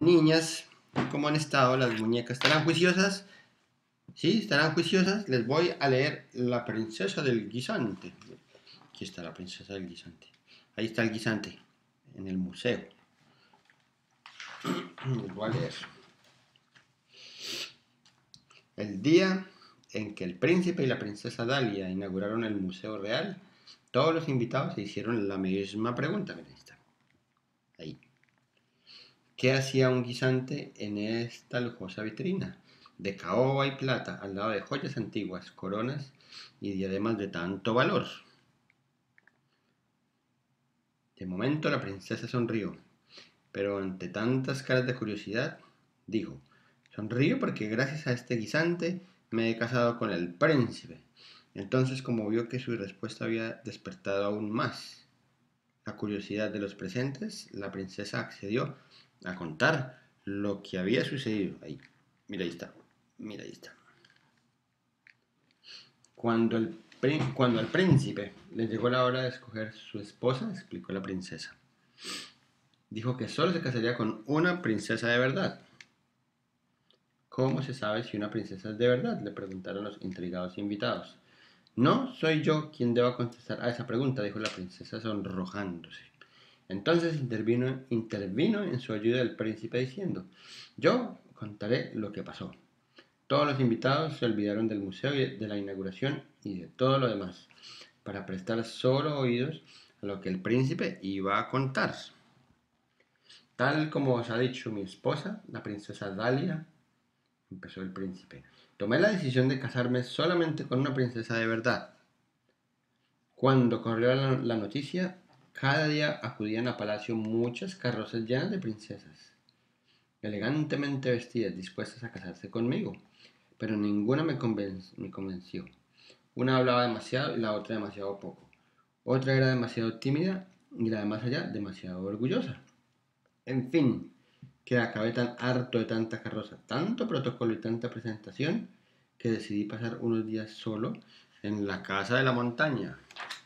Niñas, ¿cómo han estado las muñecas? ¿Estarán juiciosas? Sí, estarán juiciosas. Les voy a leer La princesa del guisante. Aquí está la princesa del guisante. Ahí está el guisante, en el museo. Les voy a leer. El día en que el príncipe y la princesa Dalia inauguraron el Museo Real, todos los invitados se hicieron la misma pregunta. Mira, ahí está. Ahí. ¿Qué hacía un guisante en esta lujosa vitrina? De caoba y plata, al lado de joyas antiguas, coronas y diademas de tanto valor. De momento la princesa sonrió, pero ante tantas caras de curiosidad, dijo, sonrío porque gracias a este guisante me he casado con el príncipe. Entonces, como vio que su respuesta había despertado aún más la curiosidad de los presentes, la princesa accedió a contar lo que había sucedido. Ahí, mira, ahí está. Mira, ahí está. Cuando al príncipe le llegó la hora de escoger su esposa, explicó la princesa. Dijo que solo se casaría con una princesa de verdad. ¿Cómo se sabe si una princesa es de verdad?, le preguntaron los intrigados invitados. No soy yo quien deba contestar a esa pregunta, dijo la princesa sonrojándose. Entonces intervino en su ayuda el príncipe diciendo, yo contaré lo que pasó. Todos los invitados se olvidaron del museo y de la inauguración y de todo lo demás, para prestar solo oídos a lo que el príncipe iba a contar. Tal como os ha dicho mi esposa, la princesa Dalia, empezó el príncipe, tomé la decisión de casarme solamente con una princesa de verdad. Cuando corrió la noticia, cada día acudían a palacio muchas carrozas llenas de princesas, elegantemente vestidas, dispuestas a casarse conmigo, pero ninguna me convenció. Una hablaba demasiado y la otra demasiado poco. Otra era demasiado tímida y la de más allá demasiado orgullosa. En fin, que acabé tan harto de tanta carroza, tanto protocolo y tanta presentación, que decidí pasar unos días solo en la casa de la montaña.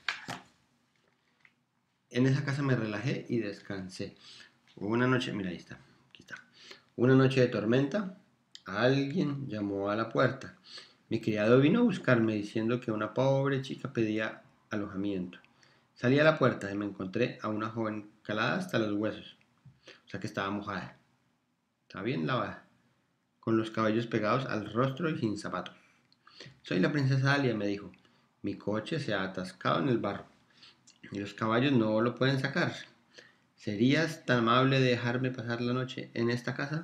En esa casa me relajé y descansé. Una noche, mira, ahí está, aquí está. Una noche de tormenta, alguien llamó a la puerta. Mi criado vino a buscarme diciendo que una pobre chica pedía alojamiento. Salí a la puerta y me encontré a una joven calada hasta los huesos, o sea que estaba mojada, estaba bien lavada, con los cabellos pegados al rostro y sin zapatos. Soy la princesa Alia, me dijo. Mi coche se ha atascado en el barro y los caballos no lo pueden sacar. ¿Serías tan amable de dejarme pasar la noche en esta casa?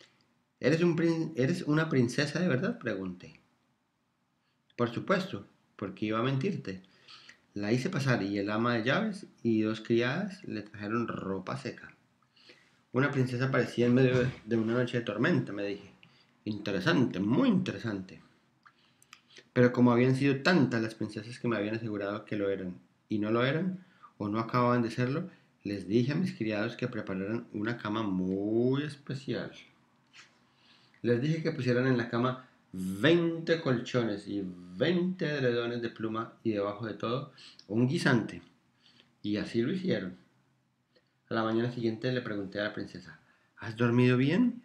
¿Eres una princesa de verdad?, pregunté. Por supuesto, porque iba a mentirte. La hice pasar y el ama de llaves y dos criadas le trajeron ropa seca. Una princesa aparecía en medio de una noche de tormenta, me dije. Interesante, muy interesante. Pero como habían sido tantas las princesas que me habían asegurado que lo eran y no lo eran, o no acababan de serlo, les dije a mis criados que prepararan una cama muy especial. Les dije que pusieran en la cama 20 colchones y 20 edredones de pluma y debajo de todo un guisante. Y así lo hicieron. A la mañana siguiente le pregunté a la princesa, ¿has dormido bien?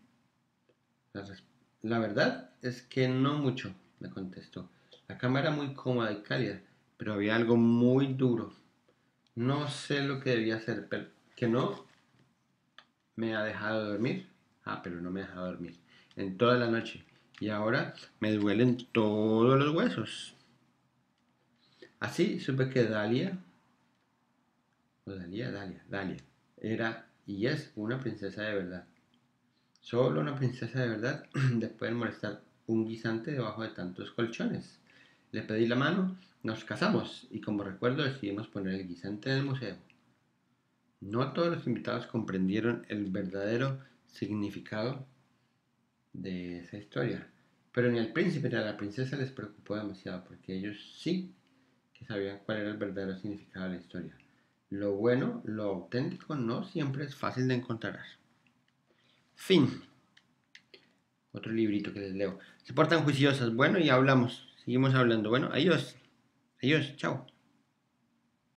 La verdad es que no mucho, me contestó. La cama era muy cómoda y cálida, pero había algo muy duro. No sé lo que debía hacer, pero que no me ha dejado dormir. Pero no me ha dejado dormir en toda la noche. Y ahora me duelen todos los huesos. Así supe que Dalia, era y es una princesa de verdad. Solo una princesa de verdad le puede molestar un guisante debajo de tantos colchones. Le pedí la mano, nos casamos y como recuerdo decidimos poner el guisante en el museo. No todos los invitados comprendieron el verdadero significado de esa historia, pero ni al príncipe ni a la princesa les preocupó demasiado porque ellos sí que sabían cuál era el verdadero significado de la historia. Lo bueno, lo auténtico, no siempre es fácil de encontrar. Fin. Otro librito que les leo. Se portan juiciosas. Bueno, y hablamos. Seguimos hablando. Bueno, adiós. Adiós. Chao.